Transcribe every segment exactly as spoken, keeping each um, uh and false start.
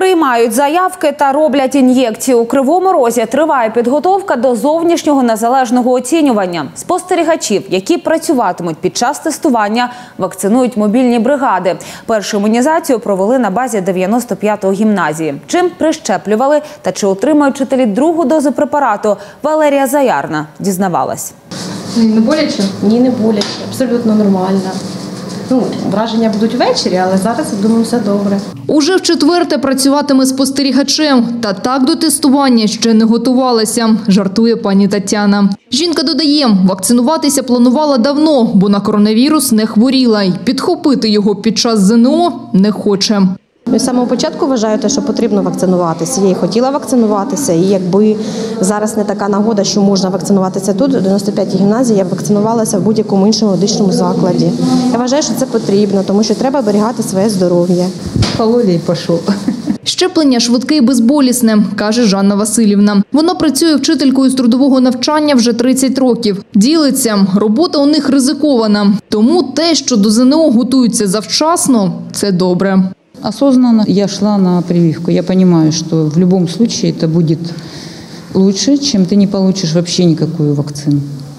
Приймають заявки та роблять ін'єкції. У Кривому Розі триває підготовка до зовнішнього незалежного оцінювання. Спостерігачів, які працюватимуть під час тестування, вакцинують мобільні бригади. Першу імунізацію провели на базі дев'яносто п'ятої гімназії. Чим прищеплювали та чи отримають вчителі другу дозу препарату, Валерія Заярна дізнавалась. Не боляче? Ні, не боляче. Абсолютно нормально. Ну, враження будуть ввечері, але зараз, я думаю, все добре. Уже вчетверте працюватиме спостерігачем. Та так до тестування ще не готувалася, жартує пані Тетяна. Жінка додає, вакцинуватися планувала давно, бо на коронавірус не хворіла. І підхопити його під час ЗНО не хоче. Я з самого початку вважаю, що потрібно вакцинуватися. Я і хотіла вакцинуватися, і якби зараз не така нагода, що можна вакцинуватися тут, у дев'яносто п'ятій гімназії, я б вакцинувалася в будь-якому іншому медичному закладі. Я вважаю, що це потрібно, тому що треба зберігати своє здоров'я. Кололи і пішов. Щеплення швидке і безболісне, каже Жанна Васильівна. Вона працює вчителькою з трудового навчання вже тридцять років. Ділиться, робота у них ризикована. Тому те, що до ЗНО готуються завчасно, це добре. Осознанно я шла на прививку. Я понимаю, что в любом случае это будет лучше, чем ты не получишь вообще никакую вакцину.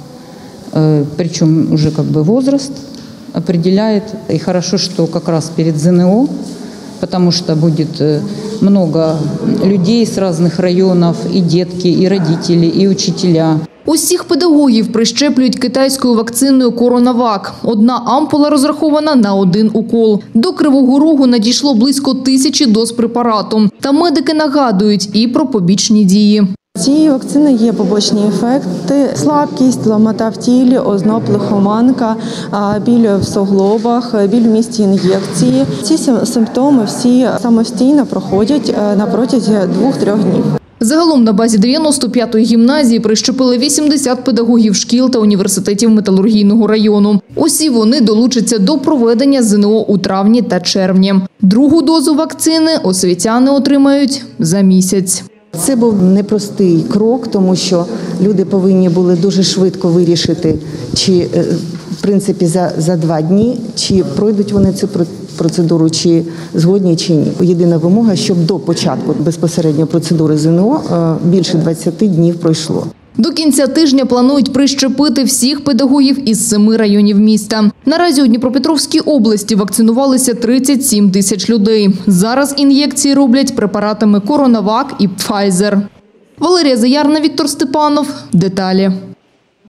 Причем уже как бы возраст определяет. И хорошо, что как раз перед ЗНО, потому что будет много людей с разных районов, и детки, и родители, и учителя. Усіх педагогів прищеплюють китайською вакциною «Коронавак». Одна ампула розрахована на один укол. До Кривого Рогу надійшло близько тисячі доз препарату. Та медики нагадують і про побічні дії. Цієї вакцини є побочні ефекти – слабкість, ломота в тілі, озноб, лихоманка, біль в суглобах, біль в місці ін'єкції. Ці симптоми всі самостійно проходять на протязі двох-трьох днів. Загалом на базі дев'яносто п'ятої гімназії прищепили вісімдесят педагогів шкіл та університетів металургійного району. Усі вони долучаться до проведення ЗНО у травні та червні. Другу дозу вакцини освітяни отримають за місяць. Це був непростий крок, тому що люди повинні були дуже швидко вирішити, чи в принципі за, за два дні, чи пройдуть вони цю процедуру, чи згодні, чи ні. Єдина вимога, щоб до початку безпосередньо процедури ЗНО більше двадцяти днів пройшло. До кінця тижня планують прищепити всіх педагогів із семи районів міста. Наразі у Дніпропетровській області вакцинувалися тридцять сім тисяч людей. Зараз ін'єкції роблять препаратами «Коронавак» і «Пфайзер». Валерія Заярна, Віктор Степанов. Деталі.